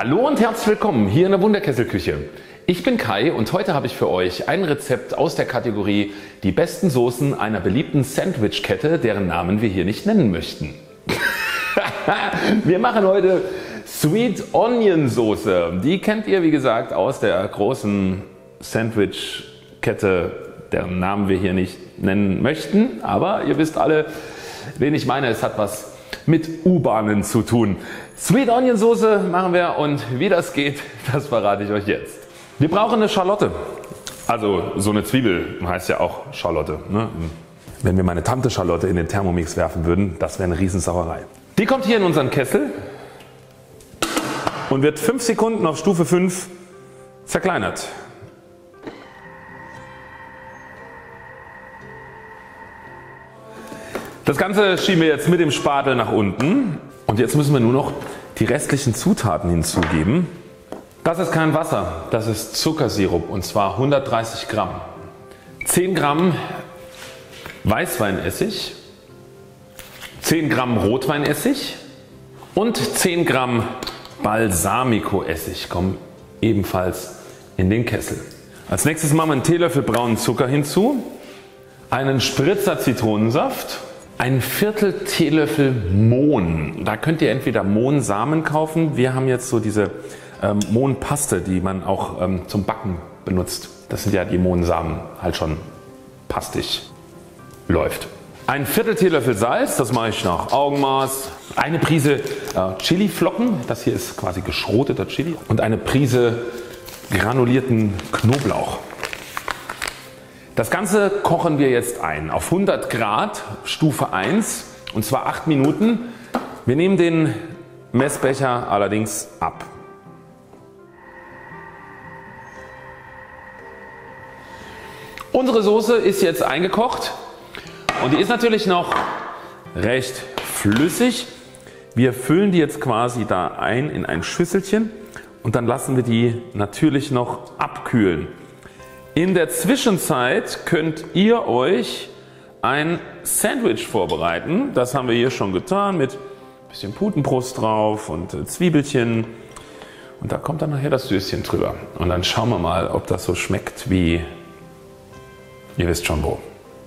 Hallo und herzlich willkommen hier in der Wunderkesselküche. Ich bin Kai und heute habe ich für euch ein Rezept aus der Kategorie die besten Soßen einer beliebten Sandwich-Kette, deren Namen wir hier nicht nennen möchten. Wir machen heute Sweet Onion Soße. Die kennt ihr wie gesagt aus der großen Sandwich-Kette, deren Namen wir hier nicht nennen möchten. Aber ihr wisst alle, wen ich meine. Es hat was mit U-Bahnen zu tun. Sweet Onion Soße machen wir und wie das geht, das verrate ich euch jetzt. Wir brauchen eine Schalotte. Also so eine Zwiebel heißt ja auch Schalotte. Ne? Wenn wir meine Tante Schalotte in den Thermomix werfen würden, das wäre eine Riesensauerei. Die kommt hier in unseren Kessel und wird 5 Sekunden auf Stufe 5 zerkleinert. Das Ganze schieben wir jetzt mit dem Spatel nach unten und jetzt müssen wir nur noch die restlichen Zutaten hinzugeben. Das ist kein Wasser, das ist Zuckersirup und zwar 130 Gramm. 10 Gramm Weißweinessig, 10 Gramm Rotweinessig und 10 Gramm Balsamicoessig kommen ebenfalls in den Kessel. Als nächstes machen wir einen Teelöffel braunen Zucker hinzu, einen Spritzer Zitronensaft, ein Viertel Teelöffel Mohn. Da könnt ihr entweder Mohnsamen kaufen. Wir haben jetzt so diese Mohnpaste, die man auch zum Backen benutzt. Das sind ja die Mohnsamen, halt schon pastig läuft. Ein Viertel Teelöffel Salz, das mache ich nach Augenmaß. Eine Prise Chiliflocken, das hier ist quasi geschroteter Chili. Und eine Prise granulierten Knoblauch. Das Ganze kochen wir jetzt ein auf 100 Grad Stufe 1 und zwar 8 Minuten. Wir nehmen den Messbecher allerdings ab. Unsere Soße ist jetzt eingekocht und die ist natürlich noch recht flüssig. Wir füllen die jetzt quasi da ein in ein Schüsselchen und dann lassen wir die natürlich noch abkühlen. In der Zwischenzeit könnt ihr euch ein Sandwich vorbereiten. Das haben wir hier schon getan mit ein bisschen Putenbrust drauf und Zwiebelchen. Und da kommt dann nachher das Söschen drüber. Und dann schauen wir mal, ob das so schmeckt wie ihr wisst schon wo.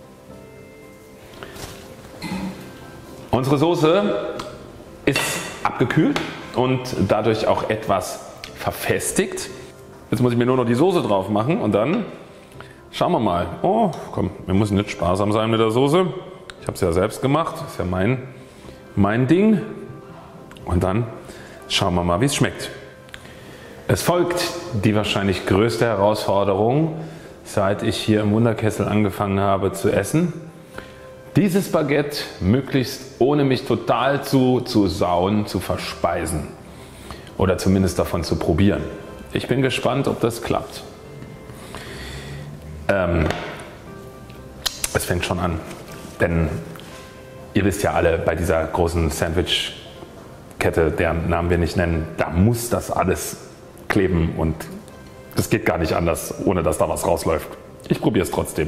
Unsere Soße ist abgekühlt und dadurch auch etwas verfestigt. Jetzt muss ich mir nur noch die Soße drauf machen und dann schauen wir mal. Oh komm, wir müssen nicht sparsam sein mit der Soße. Ich habe es ja selbst gemacht, das ist ja mein Ding. Und dann schauen wir mal, wie es schmeckt. Es folgt die wahrscheinlich größte Herausforderung, seit ich hier im Wunderkessel angefangen habe zu essen. Dieses Baguette möglichst ohne mich total zu sauen zu verspeisen oder zumindest davon zu probieren. Ich bin gespannt, ob das klappt. Es fängt schon an, denn ihr wisst ja alle, bei dieser großen Sandwich-Kette, deren Namen wir nicht nennen, da muss das alles kleben und das geht gar nicht anders, ohne dass da was rausläuft. Ich probiere es trotzdem.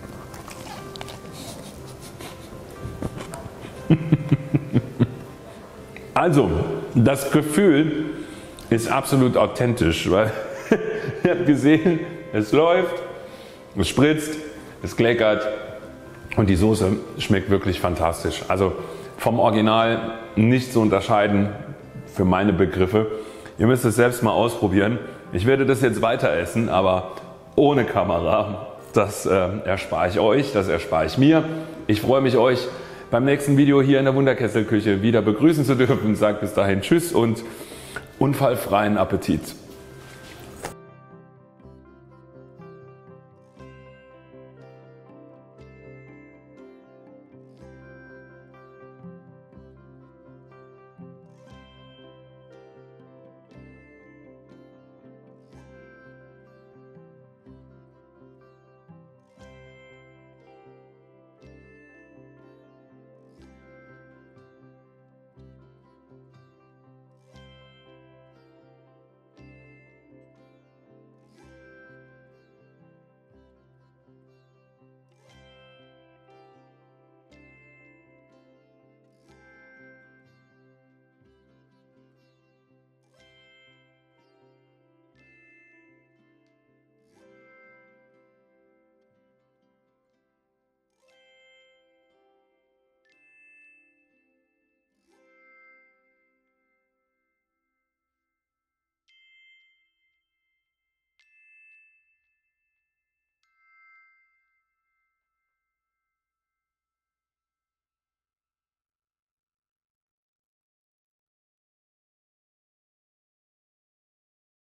Also, das Gefühl ist absolut authentisch, weil ihr habt gesehen, es läuft, es spritzt, es kleckert und die Soße schmeckt wirklich fantastisch. Also vom Original nicht zu unterscheiden für meine Begriffe. Ihr müsst es selbst mal ausprobieren. Ich werde das jetzt weiter essen, aber ohne Kamera. Das erspare ich euch, das erspare ich mir. Ich freue mich, euch beim nächsten Video hier in der Wunderkesselküche wieder begrüßen zu dürfen. Sagt bis dahin Tschüss und unfallfreien Appetit.